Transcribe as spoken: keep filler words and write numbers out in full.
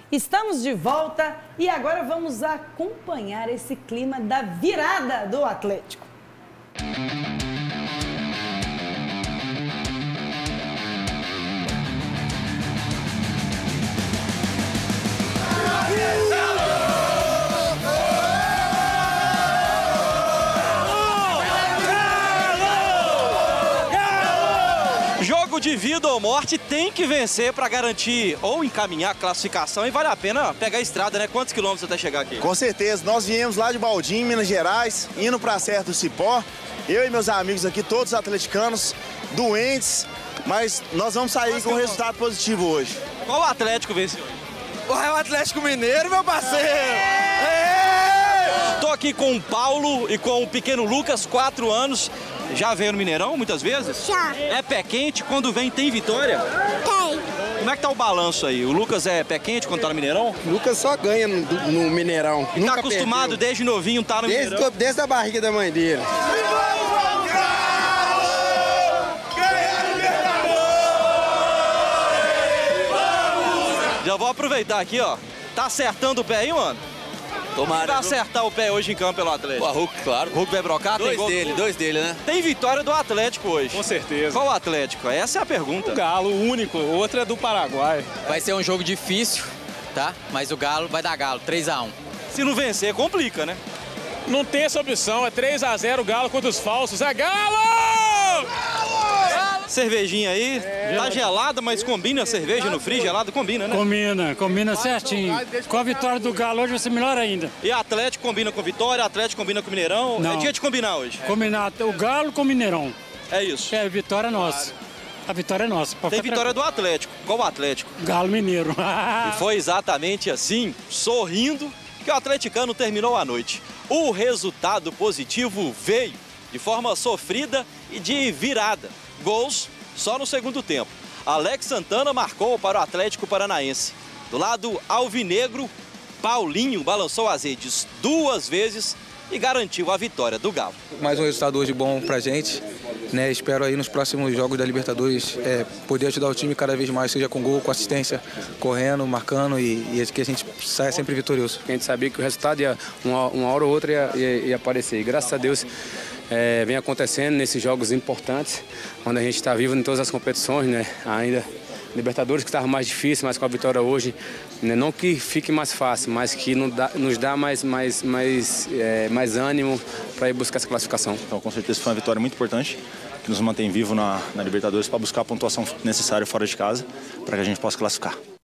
Estamos de volta e agora vamos acompanhar esse clima da virada do Atlético. Jogo de vida ou morte, tem que vencer para garantir ou encaminhar a classificação, e vale a pena pegar a estrada, né? Quantos quilômetros até chegar aqui? Com certeza, nós viemos lá de Baldim, Minas Gerais, indo para a Serra do Cipó. Eu e meus amigos aqui, todos atleticanos, doentes, mas nós vamos sair com um resultado positivo hoje. Qual Atlético venceu hoje? É o Atlético Mineiro, meu parceiro! Tô aqui com o Paulo e com o pequeno Lucas, quatro anos. Já veio no Mineirão muitas vezes? Já. É pé quente, quando vem tem vitória? Tem. Como é que tá o balanço aí? O Lucas é pé quente quando tá no Mineirão? O Lucas só ganha no, no Mineirão. E Nunca tá acostumado perdeu. desde novinho, tá no desde, Mineirão? Desde a barriga da mãe dele. Já vou aproveitar aqui, ó. Tá acertando o pé aí, mano? Tomara. Pra acertar o pé hoje em campo pelo Atlético. O Hulk, claro. Hulk vai brocar? Dois tem gol dele, do... dois dele, né? Tem vitória do Atlético hoje. Com certeza. Qual Atlético? Essa é a pergunta. O Galo, o único. O outro é do Paraguai. Vai ser um jogo difícil, tá? Mas o Galo vai dar Galo, três a um. Se não vencer, complica, né? Não tem essa opção. É três a zero o Galo contra os falsos. É Galo! Cervejinha aí, é, tá gelada, mas combina a cerveja no frio, gelado combina, né? Combina, combina certinho. Com a vitória do Galo hoje vai ser melhor ainda. E Atlético combina com Vitória, Atlético combina com Mineirão. Não. É dia de combinar hoje. Combinar o Galo com o Mineirão. É isso. É, a vitória é nossa. A vitória é nossa. Tem vitória do Atlético. Qual o Atlético? Galo Mineiro. E foi exatamente assim, sorrindo, que o atleticano terminou a noite. O resultado positivo veio de forma sofrida e de virada. Gols só no segundo tempo. Alex Santana marcou para o Atlético Paranaense. Do lado alvinegro, Paulinho balançou as redes duas vezes e garantiu a vitória do Galo. Mais um resultado hoje bom pra gente, né? Espero aí nos próximos jogos da Libertadores é, poder ajudar o time cada vez mais, seja com gol, com assistência, correndo, marcando e, e que a gente saia sempre vitorioso. A gente sabia que o resultado ia, uma, uma hora ou outra ia, ia, ia aparecer. E graças a Deus é, vem acontecendo nesses jogos importantes, onde a gente está vivo em todas as competições, né? Ainda Libertadores que estava mais difícil, mas com a vitória hoje, né? Não que fique mais fácil, mas que nos dá, nos dá mais, mais, mais, é, mais ânimo para ir buscar essa classificação. Então, com certeza foi uma vitória muito importante, que nos mantém vivo na, na Libertadores para buscar a pontuação necessária fora de casa, para que a gente possa classificar.